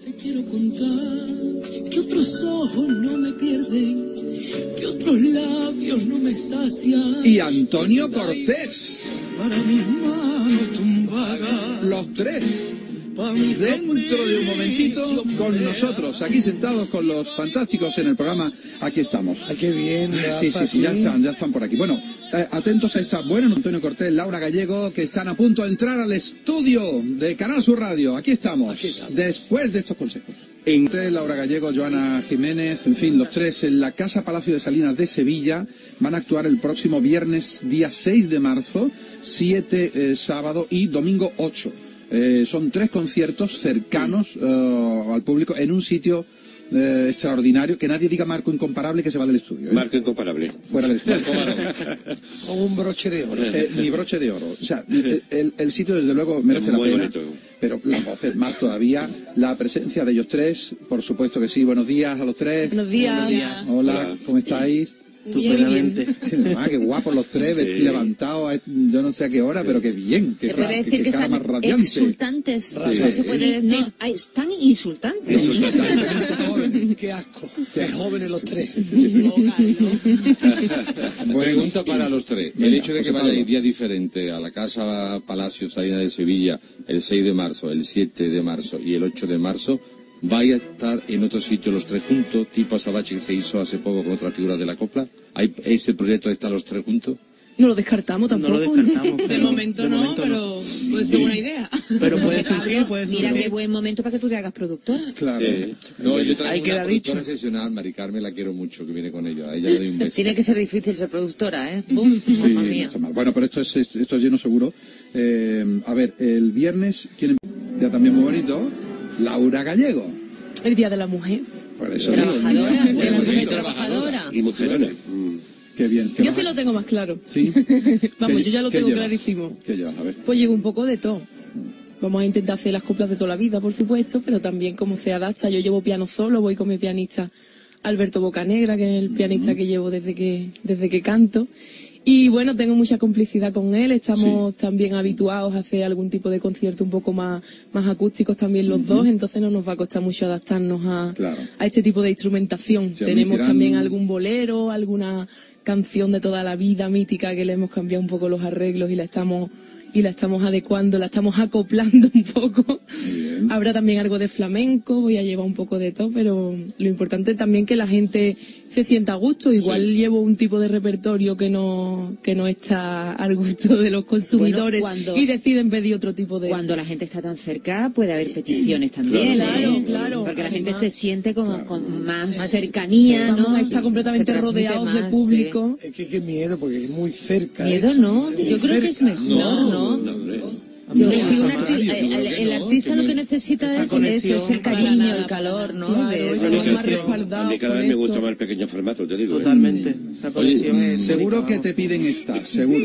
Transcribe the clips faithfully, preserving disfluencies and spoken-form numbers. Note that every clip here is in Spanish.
Te quiero contar que otros ojos no me pierden, que otros labios no me sacian. Y Antonio Cortés. Para mis manos tumbadas. Los tres. Dentro de un momentito con nosotros, aquí sentados con los fantásticos en el programa. Aquí estamos. Ah, qué bien. Sí, sí, sí, ya están, ya están por aquí. Bueno, eh, atentos a esta buena, Antonio Cortés, Laura Gallego, que están a punto de entrar al estudio de Canal Sur Radio. Aquí estamos, aquí estamos. Después de estos consejos. Entre Laura Gallego, Joana Jiménez, en fin, los tres en la Casa Palacio de Salinas de Sevilla van a actuar el próximo viernes, día seis de marzo, siete eh, sábado y domingo ocho. Eh, son tres conciertos cercanos uh, al público en un sitio eh, extraordinario. Que nadie diga marco incomparable, que se va del estudio, ¿eh? Marco incomparable. Fuera del estudio. Con un broche de oro. Eh, ni broche de oro. O sea, el, el, el sitio desde luego merece la pena. Bonito. Pero las voces más todavía. La presencia de ellos tres, por supuesto que sí. Buenos días a los tres. Buenos días. Buenos días. Hola, Hola, ¿cómo estáis? Estupendamente. Sí, mamá, qué guapos los tres, sí. Levantados, yo no sé a qué hora, pero qué bien. Qué se puede decir que, que están más radiante. Exultantes. Sí. Eso se puede decir. No, están insultantes. Insultantes. Qué asco. Qué jóvenes los tres. Pregunta para los tres. El hecho de que vaya un día diferente a la Casa Palacio Salinas de Sevilla el seis de marzo, el siete de marzo y el ocho de marzo, ¿vaya a estar en otro sitio los tres juntos, tipo Azabache que se hizo hace poco con otras figuras de la copla? ¿Hay ese proyecto de estar los tres juntos? No lo descartamos tampoco. No lo descartamos. De momento de no, momento pero no. Puede ser una idea. Pero puede surgir, puede surgir. Mira qué buen momento para que tú te hagas productor. Claro. Sí. No, yo traigo Hay que una la productora dicho. excepcional, Mari Carmen, la quiero mucho, que viene con ellos. A ella le doy un beso. Tiene que ser difícil ser productora, ¿eh? Buf, Sí, mamma mía. no está mal. Bueno, pero esto es, esto es lleno seguro. Eh, a ver, el viernes, ¿quién ya también muy bonito? Laura Gallego. El Día de la Mujer. Por eso Trabajadora, digo, de la mujer trabajadora. trabajadora. Y mujerones. Qué bien. ¿Qué Yo vas sí a- lo tengo más claro. ¿Sí? Vamos, ¿Qué- yo ya lo qué tengo llevas? clarísimo. ¿Qué llevas? A ver. Pues llevo un poco de todo. Vamos a intentar hacer las coplas de toda la vida, por supuesto, pero también como se adapta. Yo llevo piano solo, voy con mi pianista Alberto Bocanegra, que es el pianista que llevo desde que, desde que canto. Y bueno, tengo mucha complicidad con él, estamos Sí. también habituados a hacer algún tipo de concierto un poco más, más acústicos también los dos, entonces no nos va a costar mucho adaptarnos a, Claro. a este tipo de instrumentación. Se Tenemos admitirán- también algún bolero, alguna canción de toda la vida mítica que le hemos cambiado un poco los arreglos y la estamos y la estamos adecuando, la estamos acoplando un poco. Muy bien. Habrá también algo de flamenco, voy a llevar un poco de todo, pero lo importante es también que la gente se sienta a gusto. Igual Sí. llevo un tipo de repertorio que no que no está al gusto de los consumidores Bueno, cuando- y deciden pedir otro tipo de... Cuando la gente está tan cerca puede haber peticiones también. Claro, ¿eh? claro. Porque la gente Además- se siente como Claro. con más, más cercanía, Vamos ¿no? a estar completamente Se transmite rodeados de más, público. Es que qué miedo, porque es muy cerca. sí. Miedo eso, no, muy yo creo que es cerca. mejor, No, ¿no? no, hombre. Yo, No, si un al arti- contrario, el, yo creo el- que el no, artista que lo no- que necesita esa es conexión. eso, es el Para cariño, nada, el calor, ¿no? Claro, De- estamos Eso más sí, respaldados a mí cada con vez me gusta esto. más el pequeño formato, te digo. ¿eh? Totalmente. Esa conexión Oye, es seguro única, que vamos. te piden esta, seguro.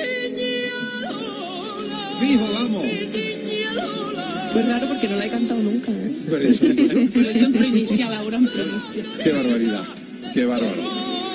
¡Vivo, vamos! Fue raro porque no la he cantado nunca, ¿eh? Pero eso, eso- Sí, eso en primicia, Laura, en primicia. qué barbaridad, qué bárbaro.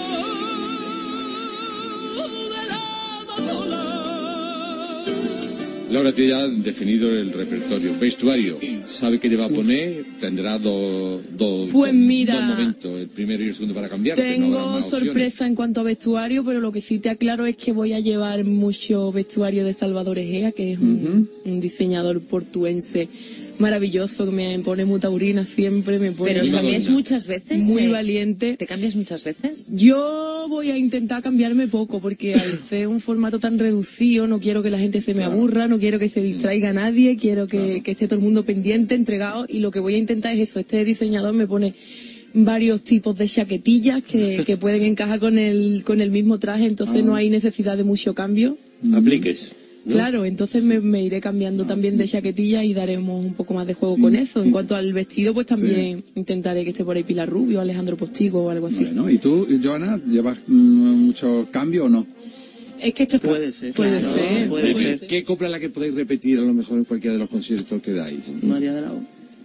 Laura, tú ya has definido el repertorio. Vestuario, ¿sabe qué le va a poner? Tendrá dos dos Pues dos- mira, dos momentos, el primero y el segundo para cambiar. que no Tengo habrá más opciones. sorpresa en cuanto a vestuario, pero lo que sí te aclaro es que voy a llevar mucho vestuario de Salvador Egea, que es un, un diseñador portuense maravilloso, que me pone muy taurina siempre, me pone Pero muy, cambias muchas veces. muy eh, valiente. ¿Te cambias muchas veces? Yo voy a intentar cambiarme poco, porque al ser un formato tan reducido, no quiero que la gente se me aburra, no quiero que se distraiga nadie, quiero que, que esté todo el mundo pendiente, entregado, y lo que voy a intentar es eso. Este diseñador me pone varios tipos de chaquetillas que, que pueden encajar con el, con el mismo traje, entonces no hay necesidad de mucho cambio. Apliques. ¿no? Claro, entonces me, me iré cambiando también de chaquetilla y daremos un poco más de juego con eso. En cuanto al vestido, pues también intentaré que esté por ahí Pilar Rubio, Alejandro Postigo o algo así. Bueno, ¿y tú, Joana, llevas mm, mucho cambio o no? Es que este Puede ser. Puede claro, ser. Puede ¿Qué, ser. ¿Qué copla es la que podéis repetir a lo mejor en cualquiera de los conciertos que dais? María de la O.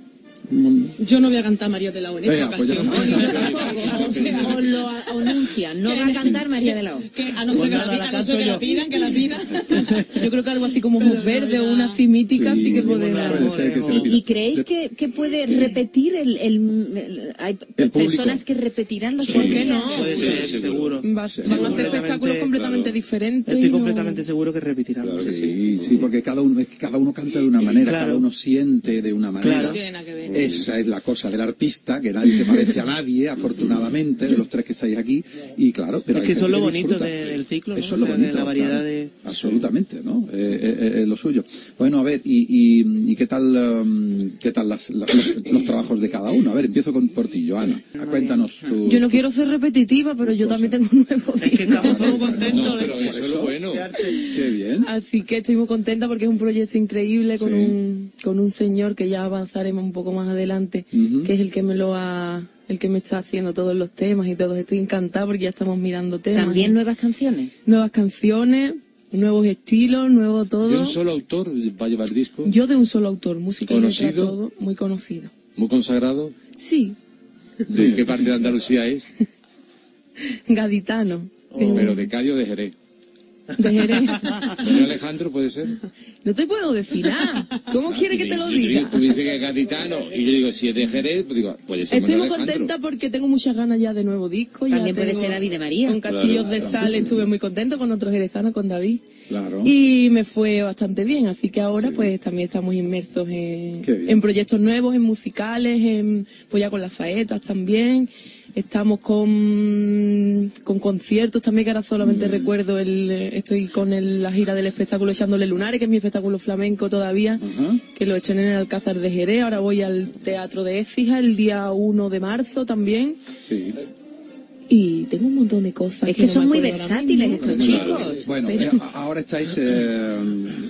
Yo no voy a cantar María de la O en esta Venga, pues ya ocasión. no Os lo anuncian, no va a cantar María de la O. Que a no ser que la, pi- a no ser que la pidan, que la pidan. Yo creo que algo así como ojos verdes o una cimítica sí, que podemos. puede ser que se ¿Y, repita. y creéis que, que puede repetir el, el, el- hay El público. personas que repetirán los ¿Por qué días? no? Puede ser, seguro. Va- van a hacer espectáculos completamente diferentes. Estoy y no- completamente seguro que repetirán. Claro que Sí, sí, porque cada uno, es que cada uno canta de una manera, Claro. cada uno siente de una manera. Claro. No tiene nada que ver. Esa es la cosa del artista, que nadie se parece a nadie, afortunadamente, de los tres que estáis aquí. Y claro, pero Es hay que eso es gente lo bonito disfruta. de- del ciclo, ¿no? Eso es lo O sea, de bonito. la variedad claro. de- Absolutamente, ¿no? Eh, eh, eh, es lo suyo. Bueno, a ver, ¿y, y, y qué tal, um, qué tal las- las- los, los trabajos de cada uno? A ver, empiezo con, por ti, Joana. Cuéntanos tu... Yo no quiero ser repetitiva, pero yo también tengo un nuevo Es que disco. estamos todos contentos. No, pero de- eso es lo bueno. Qué bien. Así que estoy muy contenta porque es un proyecto increíble con Sí. un con un señor que ya avanzaremos un poco más adelante, Ujú. que es el que me lo ha el que me está haciendo todos los temas y todo. Estoy encantada porque ya estamos mirando temas. También y nuevas canciones. nuevas canciones, nuevos estilos, nuevo todo. ¿De un solo autor va a llevar disco? Yo de un solo autor, música y letra, ¿Conocido? todo, muy conocido. ¿Muy consagrado? Sí, ¿De qué parte de Andalucía es? gaditano. Oh. Pero de Cádiz o de Jerez. De Jerez. ¿Manuel Alejandro puede ser? No te puedo decir nada. ¿Cómo quieres que te lo Yo- yo- diga? Tú dices que es gaditano y yo digo, si es de Jerez, pues digo, puede ser Estoy muy Manuel Alejandro. contenta porque tengo muchas ganas ya de nuevo disco. ya También puede tengo- ser David de María. Con Castillos de Sal estuve muy contento, con otros jerezanos, con David. Claro. Y me fue bastante bien, así que ahora pues también estamos inmersos en, Qué bien. en proyectos nuevos, en musicales, en, pues ya con las saetas también. Estamos con, con conciertos también, que ahora solamente recuerdo, el eh, estoy con el- la gira del espectáculo Echándole Lunares, que es mi espectáculo flamenco todavía, Ajá. que lo estrené en el Alcázar de Jerez. Ahora voy al Teatro de Écija el día uno de marzo también. Sí. Y tengo un montón de cosas. Es que no son me muy acuerdo ahora versátiles mismo. estos chicos. Bueno, Pero- eh, a- ahora estáis eh,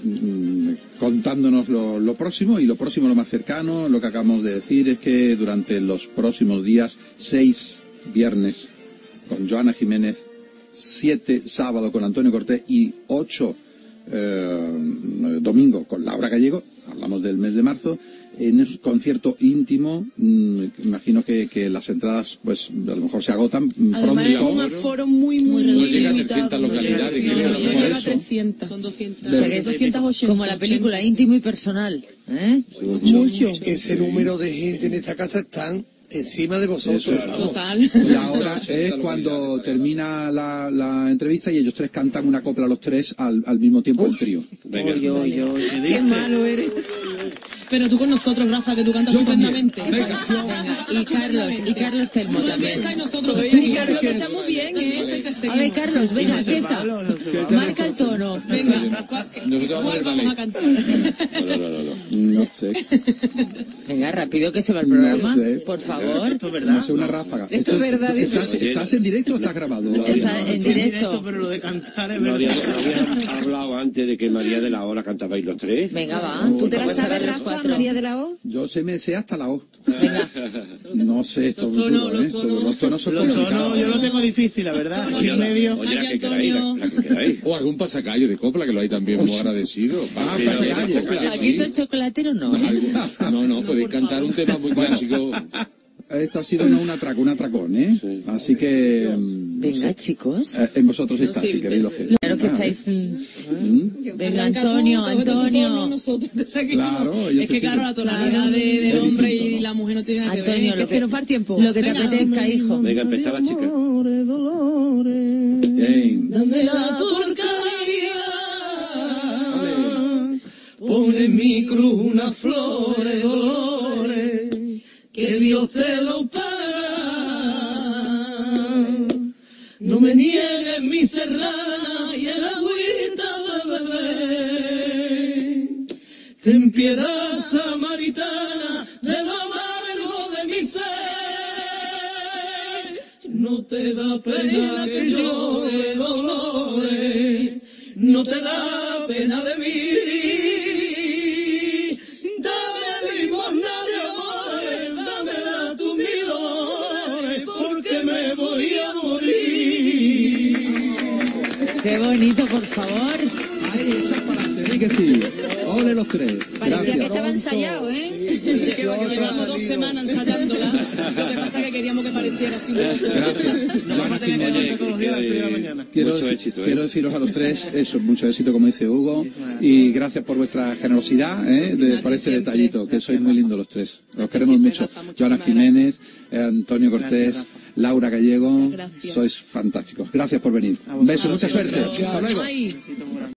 mm, contándonos lo, lo próximo, y lo próximo, lo más cercano, lo que acabamos de decir es que durante los próximos días, seis viernes con Joana Jiménez, siete sábado con Antonio Cortés y ocho eh, domingo con Laura Gallego, hablamos del mes de marzo, en un concierto íntimo. mm, imagino que, que las entradas pues a lo mejor se agotan mm, Además es pronto. un aforo muy, muy, muy No llega a limitado. trescientas localidades, No, creo. no Por llega a eso. trescientas. Son doscientos. O sea que es doscientas ochenta. Como la película, íntimo y personal. ¿eh? Mucho. Ese número de gente en esta casa están encima de vosotros. Eso es. vamos. Total. Y ahora es cuando termina la, la entrevista y ellos tres cantan una copla los tres al, al mismo tiempo el trío. Venga. Oy, oy, oy. Qué malo eres. Pero tú con nosotros, Rafa, que tú cantas estupendamente. Venga. Venga, y Carlos, y Carlos Telmo también. Esa y nosotros. Sí, Carlos, que estamos bien, ¿eh? Ese que A seguimos. ver, Carlos, venga, No se empieza. Pablo, no se Pablo. Marca el tono. Venga, ¿cuál, Nosotros vamos cuál al vamos ballet. a cantar? No, no, no, no. No sé, Venga, rápido que se va el programa, No sé. por favor. Esto es verdad. no sé, una ráfaga. Esto es verdad, dice. ¿Estás, ¿Estás en directo o estás grabado? Está en En directo. directo, pero lo de cantar es ¿No verdad. habíamos habíamos hablado antes de que María de la Hora cantabais los tres? Venga, va. ¿Tú te Vamos vas a a ver, ver Rafa, los María de la O? Yo sé, me sé hasta la O. Venga. No sé, esto Los es tonos, duro, los ¿eh? tonos. Los tonos son Los tonos, complicados. yo lo tengo difícil, la verdad. Aquí en medio. Oye, la María que queráis, la, Antonio. la que queráis. O algún pasacalle de copla, que lo hay también muy agradecido. Ah, Sí, pasacalle. de copla, Aquí sí. el chocolatero no. ¿eh? No, no, podéis cantar un tema muy clásico. Esto ha sido una, un atraco, un atracón, ¿eh? Así que... mm, no Venga, sé. chicos. Eh, en vosotros está, si queréis lo hacéis. Claro que Ah, estáis... mm, ¿Mm? Venga, Antonio, Antonio. Nosotros te seguimos. Claro, yo es te que claro, sigo. la tonalidad de, del Es hombre distinto, y ¿no? la mujer no tiene nada que Antonio, ver. lo Es que nos va el tiempo. Lo que te Venga. apetezca, hijo. Venga, empezaba, chica. Bien. Dámela por cada día. Vale. Pone en mi cruz una flor de dolores, que Dios te lo paga. No me niegues mi serrana y el agüita de bebé. Ten piedad, samaritana, de lo amargo de mi ser. No te da pena que yo de dolores, no te da pena de mí. Dame limosna de amores, dámela tú mi dolores, porque me voy a morir. Qué bonito, por favor. Ahí, echad para adelante, di que sí. Ole los tres. Parecía que Gracias. estaba ensayado, ¿eh? Llevamos dos semanas ensayándola. Lo que pasa es que queríamos que pareciera así. Gracias. Nos vamos a tener que levantar todos los días a las seis de la mañana. Quiero, Mucho éxito, ¿eh? quiero deciros a los tres eso, mucho éxito, como dice Hugo, y gracias por vuestra generosidad, ¿eh? de, por este siempre. detallito, que sois muy lindos los tres. Los queremos siempre, mucho. Rafa, muchísimas Joana Jiménez, eh, Antonio Cortés, Gracias, Rafa. Laura Gallego, Muchas gracias. sois fantásticos. Gracias por venir. A Un beso, vosotros. mucha suerte. Gracias. Hasta luego. Ay. Besito muy grande.